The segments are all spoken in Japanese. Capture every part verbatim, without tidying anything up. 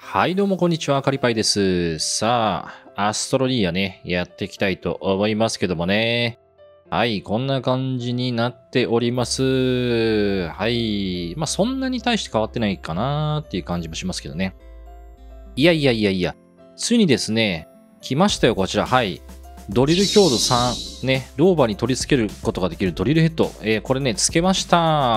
はい、どうもこんにちは、カリパイです。さあ、アストロリアね、やっていきたいと思いますけどもね。はい、こんな感じになっております。はい。まあ、そんなに大して変わってないかなーっていう感じもしますけどね。いやいやいやいや、ついにですね、来ましたよ、こちら。はい。ドリル強度さん、ね、ローバーに取り付けることができるドリルヘッド。えー、これね、つけました。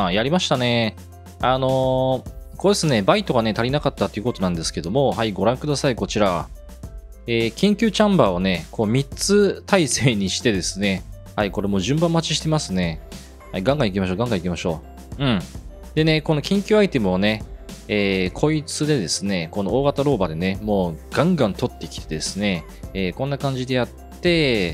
やりましたね。あのー、これですね、バイトがね、足りなかったということなんですけども、はい、ご覧ください、こちら。えー緊急チャンバーをね、こうみっつ体制にしてですね、はい、これもう順番待ちしてますね。はい、ガンガン行きましょう、ガンガン行きましょう。うん。でね、この緊急アイテムをね、えーこいつでですね、この大型ローバでね、もうガンガン取ってきてですね、えーこんな感じでやって、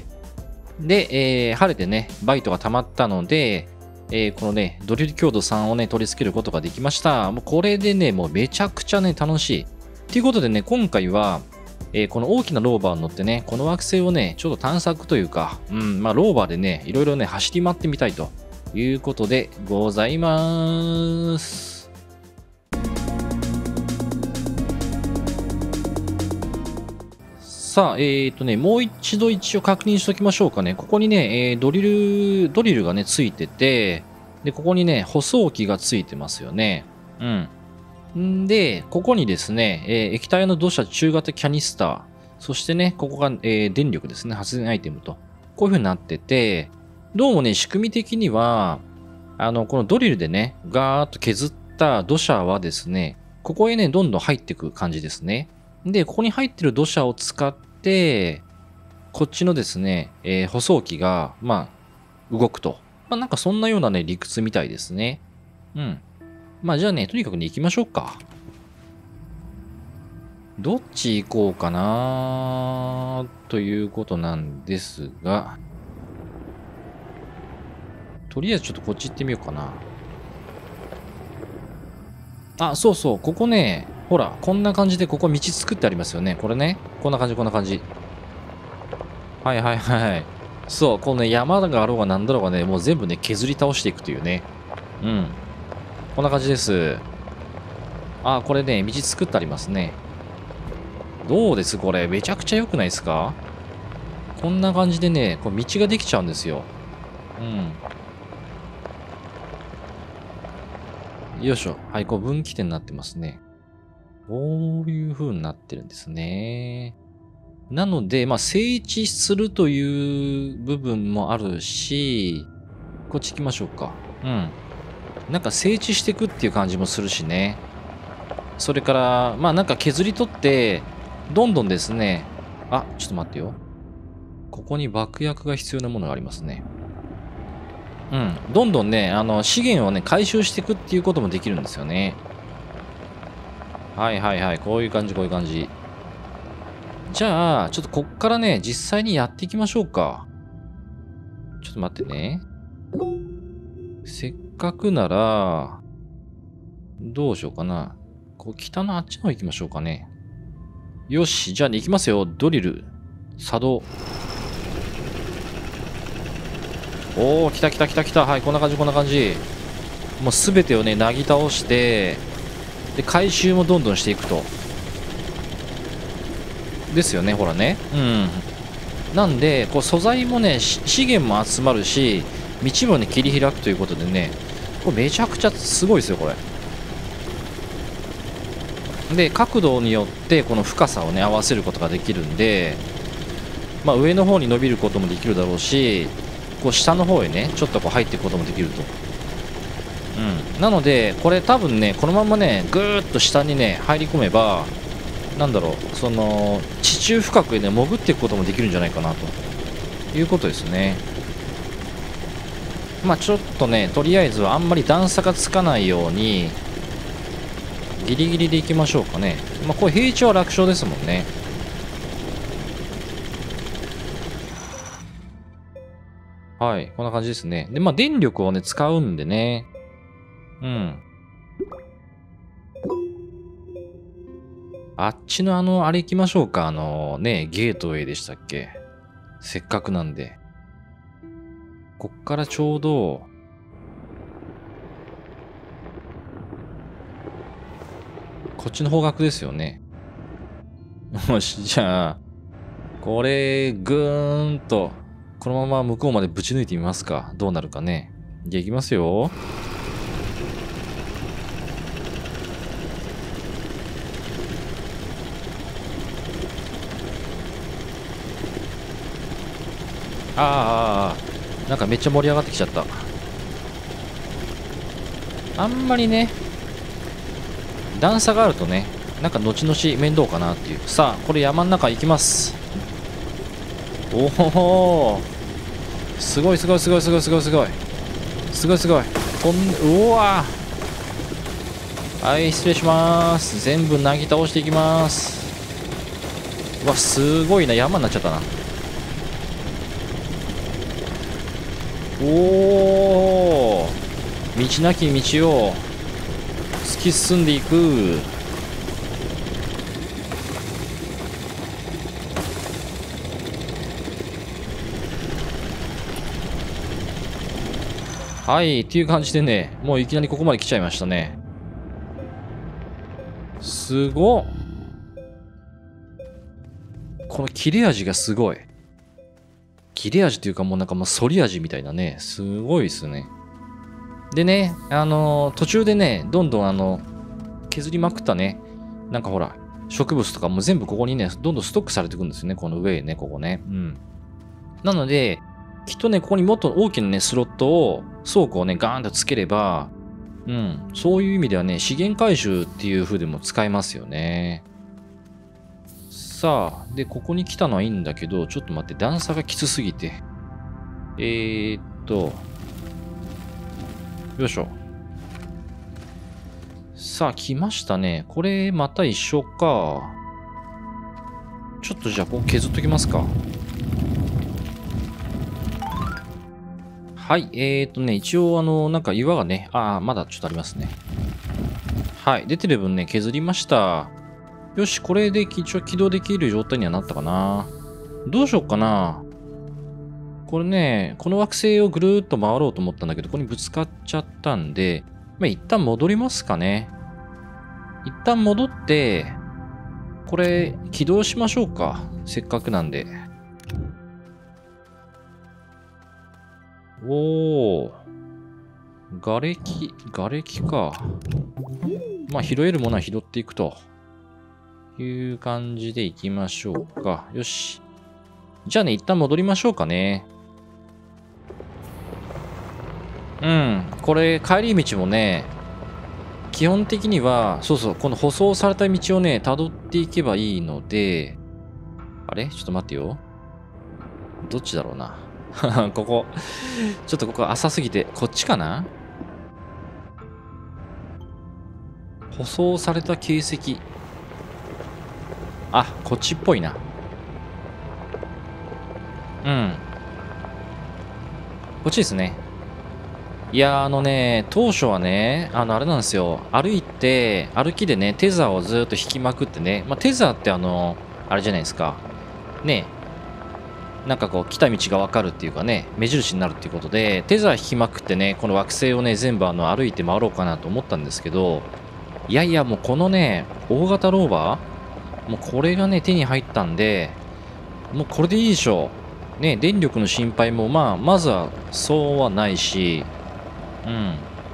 で、えー晴れてね、バイトが溜まったので、えーこのね、ドリル強度さんをね、取り付けることができました。もうこれでね、もうめちゃくちゃね、楽しい。ということでね、今回は、えーこの大きなローバーに乗ってね、この惑星をね、ちょっと探索というか、うん、まあ、ローバーでね、いろいろね、走り回ってみたいということでございます。さあ、えっとね、もう一度一応確認しておきましょうかね。ここにね、えードリル、ドリルがね、ついてて、で、ここにね、舗装機がついてますよね。うん。んで、ここにですね、えー液体の土砂中型キャニスター、そしてね、ここが、えー電力ですね、発電アイテムと、こういう風になってて、どうもね、仕組み的には、あの、このドリルでね、ガーッと削った土砂はですね、ここへね、どんどん入っていく感じですね。で、ここに入ってる土砂を使って、こっちのですね、えー舗装機が、まあ、動くと。まあ、なんかそんなようなね、理屈みたいですね。うん。まあ、じゃあね、とにかくね、行きましょうか。どっち行こうかなということなんですが、とりあえずちょっとこっち行ってみようかな。あ、そうそう、ここね、ほら、こんな感じでここ道作ってありますよね。これね。こんな感じ、こんな感じ。はいはいはい。そう、このね、山があろうがなんだろうがね、もう全部ね、削り倒していくというね。うん。こんな感じです。あ、これね、道作ってありますね。どうですこれ。めちゃくちゃ良くないですか？こんな感じでね、こう道ができちゃうんですよ。うん。よいしょ。はい、こう分岐点になってますね。こういう風になってるんですね。なので、まあ、整地するという部分もあるし、こっち行きましょうか。うん。なんか整地していくっていう感じもするしね。それから、まあなんか削り取って、どんどんですね、あ、ちょっと待ってよ。ここに爆薬が必要なものがありますね。うん。どんどんね、あの、資源をね、回収していくっていうこともできるんですよね。はいはいはい。こういう感じ、こういう感じ。じゃあ、ちょっとこっからね、実際にやっていきましょうか。ちょっと待ってね。せっかくなら、どうしようかな。こう、北のあっちの方行きましょうかね。よし、じゃあね、行きますよ。ドリル、作動。おー、来た来た来た来た。はい、こんな感じ、こんな感じ。もうすべてをね、なぎ倒して、で、回収もどんどんしていくと。ですよね、ほらね。うん。なんで、こう、素材もね、し資源も集まるし、道もね、切り開くということでね、これめちゃくちゃすごいですよ、これ。で、角度によってこの深さをね合わせることができるんで、まあ、上の方に伸びることもできるだろうし、こう下の方へねちょっとこう入っていくこともできると。うん、なのでこれ多分ねこのままねぐーっと下にね入り込めば、なんだろう、その地中深くへね潜っていくこともできるんじゃないかなということですね。まあちょっとねとりあえずはあんまり段差がつかないようにギリギリでいきましょうかね。まあこれ平地は楽勝ですもんね。はい、こんな感じですね。で、まあ、電力をね、使うんでね。うん。あっちのあの、あれ行きましょうか。あの、ね、ゲートウェイでしたっけ。せっかくなんで。こっからちょうど、こっちの方角ですよね。 よし、じゃあ、これ、ぐーんと、このまま向こうまでぶち抜いてみますか。どうなるかね。じゃあ行きますよ。ああ、なんかめっちゃ盛り上がってきちゃった。あんまりね、段差があるとね、なんか後々面倒かなっていう。さあ、これ山の中行きます。おお、すごいすごいすごいすごいすごいすごい。すごいすごい。こん、うわはい、失礼します。全部なぎ倒していきます。うわ、すごいな。山になっちゃったな。おお、道なき道を突き進んでいく。はい、っていう感じでね、もういきなりここまで来ちゃいましたね。すごっ。この切れ味がすごい。切れ味っていうかもうなんかもう反り味みたいなね、すごいですね。でね、あのー途中でね、どんどんあの、削りまくったね、なんかほら、植物とかも全部ここにね、どんどんストックされていくんですよね、この上ね、ここね。うん。なので、きっとね、ここにもっと大きなね、スロットを、倉庫をね、ガーンとつければ、うん、そういう意味ではね、資源回収っていう風でも使えますよね。さあ、で、ここに来たのはいいんだけど、ちょっと待って、段差がきつすぎて。えーっと、よいしょ。さあ、来ましたね。これ、また一緒か。ちょっとじゃあ、ここ削っときますか。はい、えーとね、一応、あの、なんか岩がね、ああ、まだちょっとありますね。はい、出てる分ね、削りました。よし、これで一応起動できる状態にはなったかな。どうしよっかな。これね、この惑星をぐるーっと回ろうと思ったんだけど、ここにぶつかっちゃったんで、まあ、一旦戻りますかね。一旦戻って、これ、起動しましょうか。せっかくなんで。おー。瓦礫、瓦礫か。まあ、拾えるものは拾っていくという感じでいきましょうか。よし。じゃあね、一旦戻りましょうかね。うん。これ、帰り道もね、基本的には、そうそう、この舗装された道をね、辿っていけばいいので、あれちょっと待ってよ。どっちだろうな。ここ、ちょっとここ浅すぎて、こっちかな。舗装された形跡。あ、こっちっぽいな。うん。こっちですね。いやー、あのね、当初はね、あの、あれなんですよ。歩いて、歩きでね、テザーをずっと引きまくってね。まあ、テザーってあの、あれじゃないですか。ね、なんかこう、来た道がわかるっていうかね、目印になるっていうことで、テザー引きまくってね、この惑星をね、全部あの、歩いて回ろうかなと思ったんですけど、いやいや、もうこのね、大型ローバー、もうこれがね、手に入ったんで、もうこれでいいでしょう。ね、電力の心配も、まあ、まずはそうはないし、うん。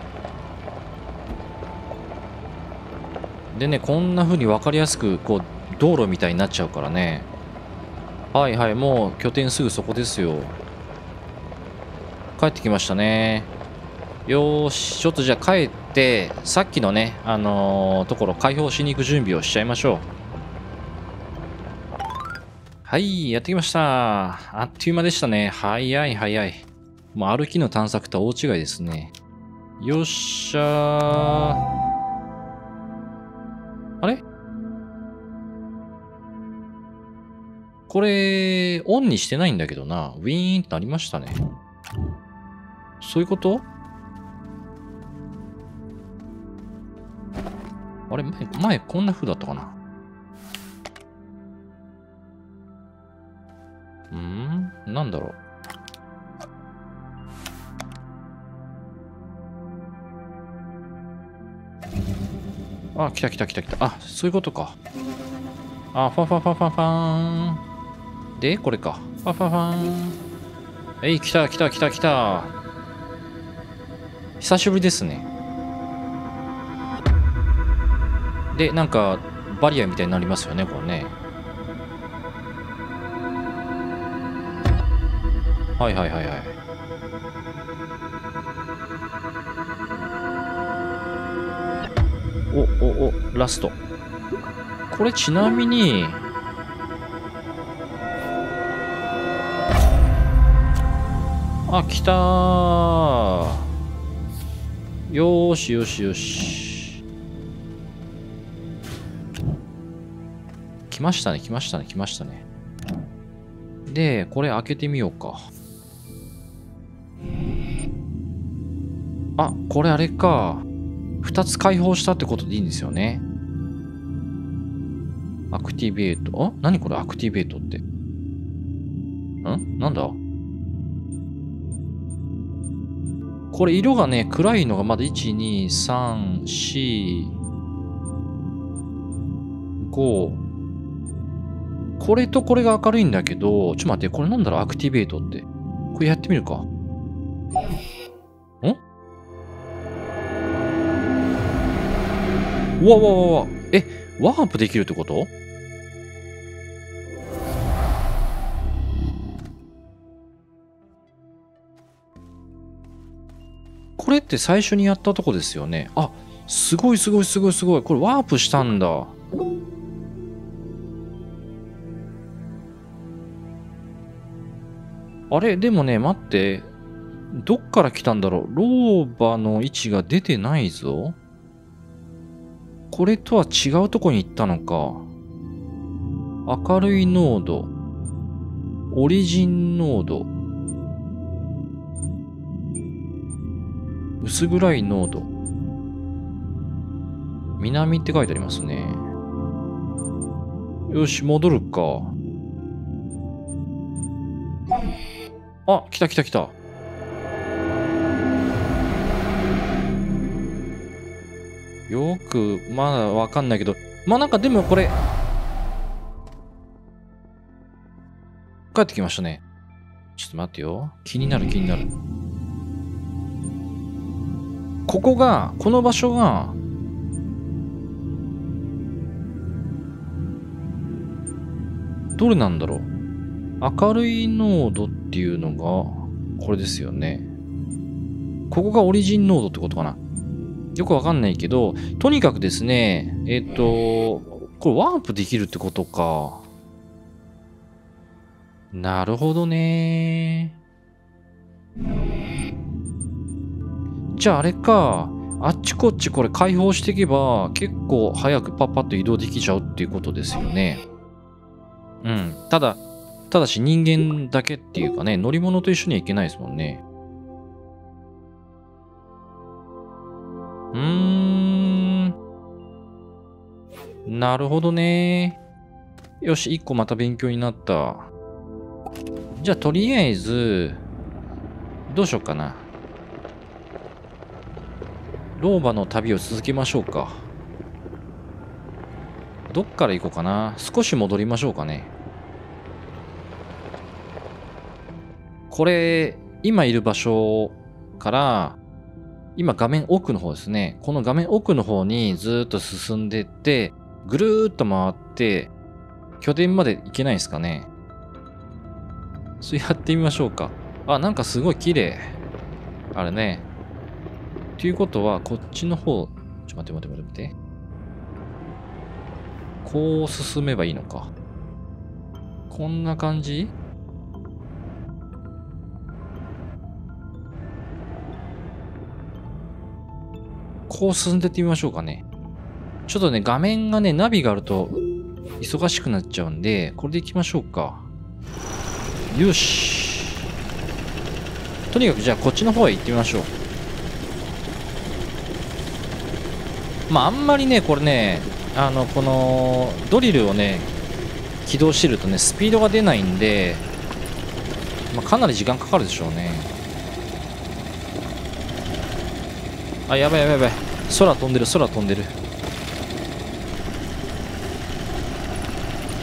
でね、こんな風に分かりやすく、こう、道路みたいになっちゃうからね。はいはい、もう拠点すぐそこですよ。帰ってきましたね。よーし、ちょっとじゃあ帰って、さっきのね、あのーところ開放しに行く準備をしちゃいましょう。はい、やってきました。あっという間でしたね。早い早い。もう歩きの探索とは大違いですね。よっしゃー。あれこれ、オンにしてないんだけどな。ウィーンってなりましたね。そういうこと？あれ前、前こんな風だったかな。うーんなんだろう。あ、来た来た来た来た。あ、そういうことか。 あ、ファファファファファーン。で、これか。ファファファーン。えい、来た来た来た来た。久しぶりですね。で、なんか、バリアみたいになりますよね、これね。はいはいはいはい。お、お、お、ラスト。これちなみに、あ、来たー。よーしよしよし。来ましたね、来ましたね、来ましたね。で、これ開けてみようか。あ、これあれか。二つ解放したってことでいいんですよね。アクティベート。あ、何これアクティベートって。んなんだこれ色がね、暗いのがまだいち、に、さん、よん、ご。これとこれが明るいんだけど、ちょっと待って、これなんだろうアクティベートって。これやってみるか。んうわわわわ。え、ワープできるってこと？これって最初にやったとこですよね。あ、すごいすごいすごいすごい。これワープしたんだ。あれでもね、待って。どっから来たんだろう。老婆の位置が出てないぞ。これとは違うとこに行ったのか。明るい濃度。オリジン濃度。薄暗い濃度。南って書いてありますね。よし、戻るか。あ、来た来た来た。よく、まだわかんないけど、まあなんかでもこれ、帰ってきましたね。ちょっと待ってよ。気になる気になる。ここが、この場所が、どれなんだろう。明るい濃度っていうのが、これですよね。ここがオリジン濃度ってことかな。よくわかんないけど、とにかくですね、えっと、これワープできるってことか。なるほどね。じゃああれか、あっちこっちこれ開放していけば、結構早くパッパッと移動できちゃうっていうことですよね。うん。ただ、ただし人間だけっていうかね、乗り物と一緒には行けないですもんね。うーん。なるほどね。よし、一個また勉強になった。じゃあ、とりあえず、どうしようかな。老婆の旅を続けましょうか。どっから行こうかな。少し戻りましょうかね。これ、今いる場所から、今画面奥の方ですね。この画面奥の方にずっと進んでって、ぐるーっと回って、拠点まで行けないですかね。そうやってみましょうか。あ、なんかすごい綺麗。あれね。ということは、こっちの方、ちょ、待って待って待って待って。こう進めばいいのか。こんな感じ？こう進んでってみましょうかね。ちょっとね、画面がね、ナビがあると忙しくなっちゃうんで、これで行きましょうか。よし。とにかくじゃあこっちの方へ行ってみましょう。まああんまりね、これね、あの、このドリルをね、起動してるとね、スピードが出ないんで、まあ、かなり時間かかるでしょうね。あ、やばいやばいやばい。空飛んでる、空飛んでる。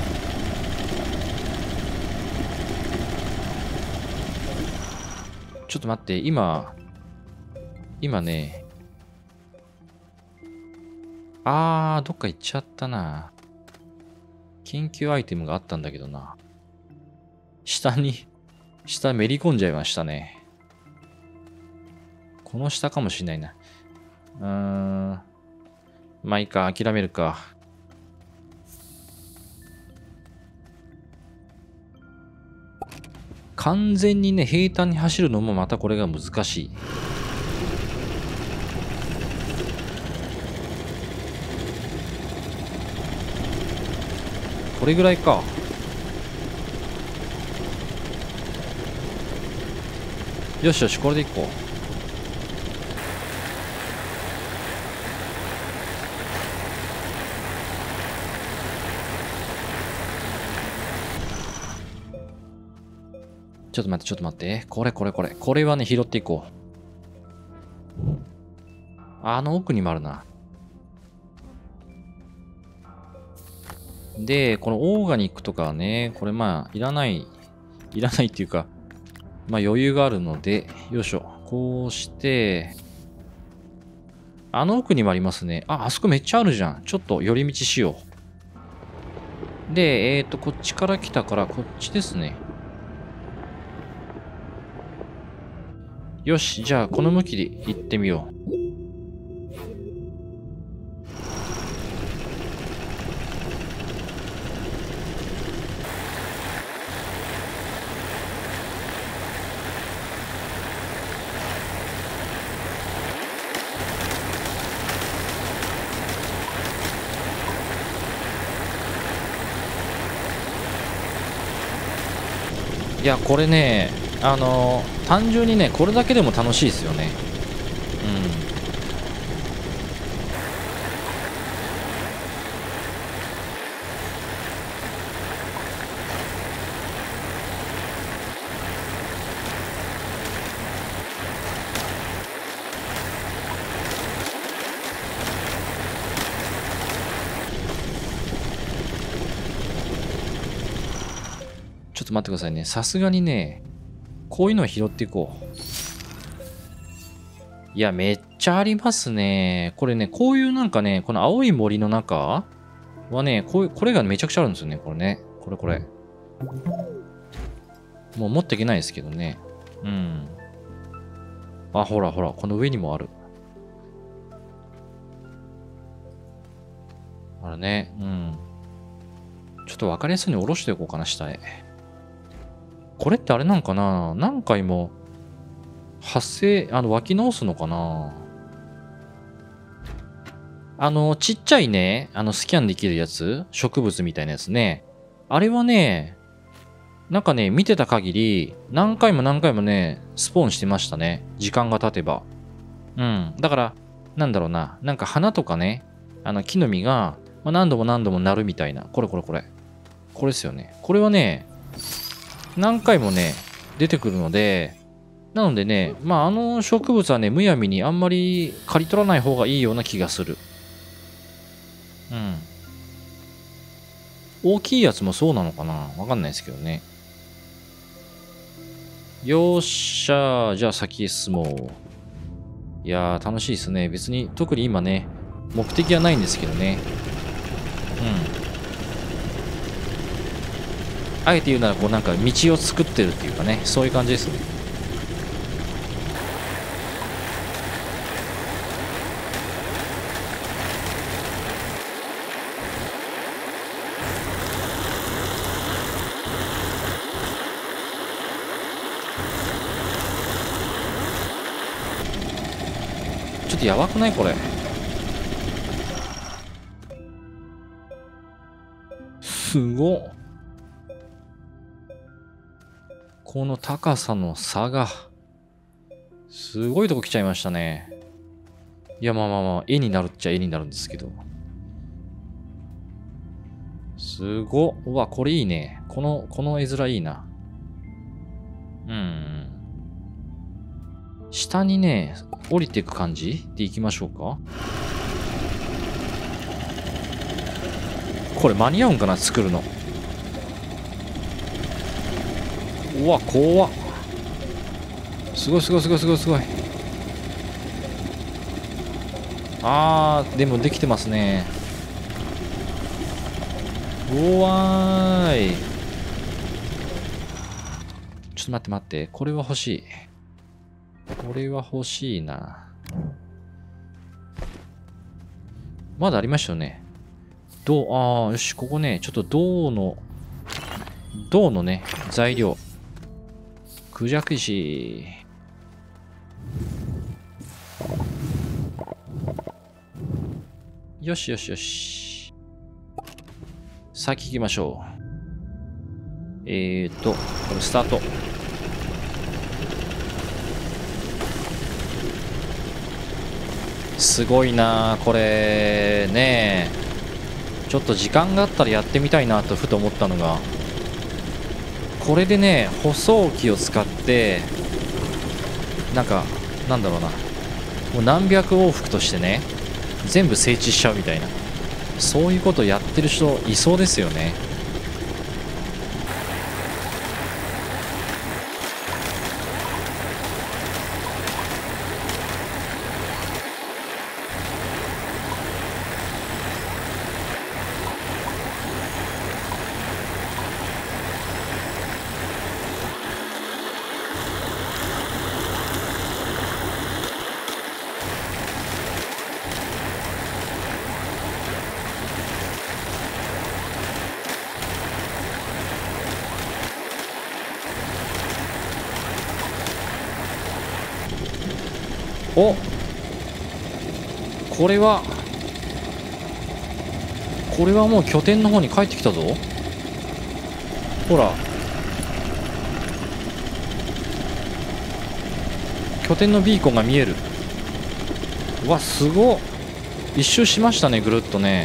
ちょっと待って、今、今ね、あー、どっか行っちゃったな。緊急アイテムがあったんだけどな。下に、下めり込んじゃいましたね。この下かもしんないな。うーん。まあいいか、諦めるか。完全にね、平坦に走るのもまたこれが難しい。これぐらいか。よしよし、これでいこう。ちょっと待って、ちょっと待って。これこれこれ。これはね、拾っていこう。あの奥にもあるな。で、このオーガニックとかはね、これまあ、いらない、いらないっていうか、まあ余裕があるので、よいしょ。こうして、あの奥にもありますね。あ、あそこめっちゃあるじゃん。ちょっと寄り道しよう。で、えっと、こっちから来たから、こっちですね。よし、じゃあ、この向きで行ってみよう。いや、これね、あのー、単純にね、これだけでも楽しいですよね。うん。ちょっと待ってくださいね。さすがにね、こういうのを拾っていこう。いや、めっちゃありますね。これね、こういうなんかね、この青い森の中はね、こういう、これがめちゃくちゃあるんですよね。これね。これこれ。もう持っていけないですけどね。うん。あ、ほらほら、この上にもある。あれね。うん。ちょっと分かりやすいように下ろしておこうかな、下へ。これってあれなんかな、何回も発生、あの、湧き直すのかな。あの、ちっちゃいね、あの、スキャンできるやつ、植物みたいなやつね。あれはね、なんかね、見てた限り、何回も何回もね、スポーンしてましたね。時間が経てば。うん。だから、なんだろうな、なんか花とかね、あの、木の実が、まあ、何度も何度も鳴るみたいな。これこれこれ。これですよね。これはね、何回もね、出てくるので、なのでね、まあ、あの植物はね、むやみにあんまり刈り取らない方がいいような気がする。うん。大きいやつもそうなのかな、わかんないですけどね。よっしゃー。じゃあ先へ進もう。いやー、楽しいですね。別に、特に今ね、目的はないんですけどね。うん。あえて言うなら、こうなんか道を作ってるっていうかね、そういう感じですね。ちょっとやばくないこれ。すごっ。この高さの差が、すごいとこ来ちゃいましたね。いや、まあまあまあ、絵になるっちゃ絵になるんですけど。すごっ。うわ、これいいね。この、この絵面いいな。うん。下にね、降りていく感じで行きましょうか。これ間に合うんかな作るの。うわ、怖っ。 すごいすごいすごいすごいすごい。あー、でもできてますね。おわーい。ちょっと待って待って。これは欲しい。これは欲しいな。まだありましたよね。銅、ああ、よし、ここね、ちょっと銅の、銅のね、材料。クジャク石。よしよしよし。先行きましょう。えーと、これスタート。すごいなこれね。ちょっと時間があったらやってみたいなとふと思ったのが、これでね、舗装機を使ってなんかなんだろうな、もう何百往復としてね、全部整地しちゃうみたいな、そういうことやってる人いそうですよね。お、これはこれはもう拠点の方に帰ってきたぞ。ほら、拠点のビーコンが見える。うわ、すごっ。一周しましたね、ぐるっとね。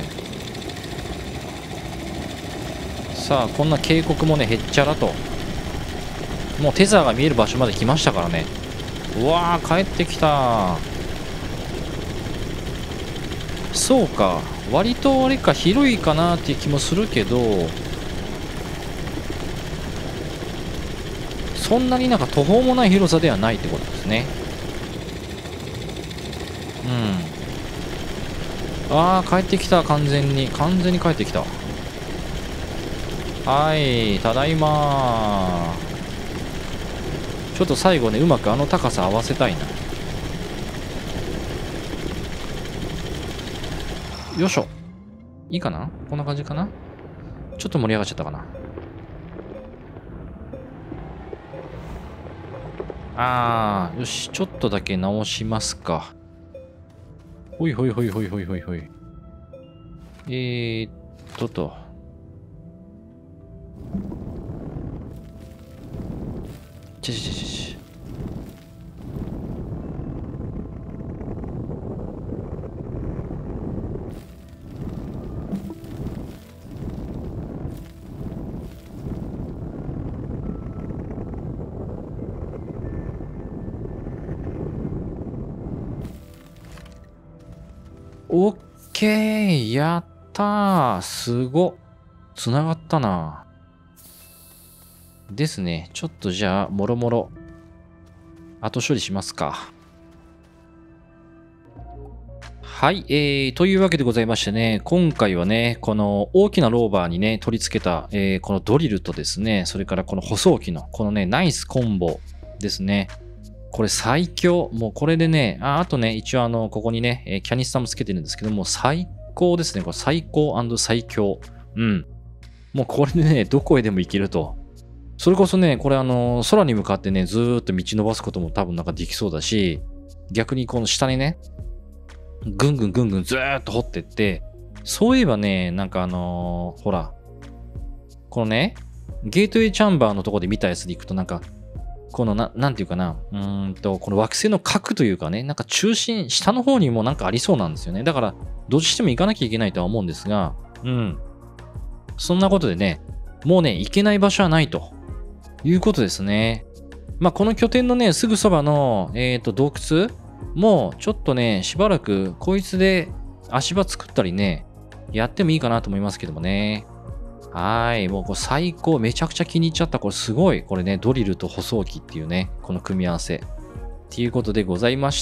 さあ、こんな渓谷もね、へっちゃらと、もうテザーが見える場所まで来ましたからね。うわー、帰ってきた。そうか、割とあれか、広いかなっていう気もするけど、そんなになんか途方もない広さではないってことですね。うん。ああ、帰ってきた。完全に完全に帰ってきた。はい、ただいま。ちょっと最後ね、うまくあの高さ合わせたいな。よいしょ。いいかな、こんな感じかな。ちょっと盛り上がっちゃったかな。あー、よし、ちょっとだけ直しますか。ほいほいほいほいほいほいほい。えーっとと。ちょちょちょちょ。オッケー、やったー。すごっ。つながったな。ですね。ちょっとじゃあ、もろもろ、後処理しますか。はい、えー、というわけでございましてね、今回はね、この大きなローバーにね、取り付けた、えー、このドリルとですね、それからこの舗装機の、このね、ナイスコンボですね。これ最強。もうこれでね、あ、あとね、一応あの、ここにね、えーキャニスタもつけてるんですけども、最高ですね。これ最高&最強。うん。もうこれでね、どこへでも行けると。それこそね、これあの、空に向かってね、ずーっと道伸ばすことも多分なんかできそうだし、逆にこの下にね、ぐんぐんぐんぐんずーっと掘ってって、そういえばね、なんかあのーほら、このね、ゲートウェイチャンバーのとこで見たやつでいくとなんか、このな、なんていうかな、うーんと、この惑星の核というかね、なんか中心、下の方にもなんかありそうなんですよね。だから、どうしても行かなきゃいけないとは思うんですが、うん。そんなことでね、もうね、行けない場所はないということですね。まあ、この拠点のね、すぐそばの、えっと、洞窟もうちょっとね、しばらくこいつで足場作ったりね、やってもいいかなと思いますけどもね。はい。もうこれ最高。めちゃくちゃ気に入っちゃった。これすごい。これね、ドリルと舗装機っていうね、この組み合わせ。 っていうことでございました。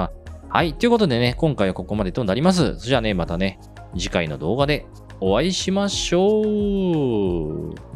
はい。ということでね、今回はここまでとなります。それじゃあね、またね、次回の動画でお会いしましょう。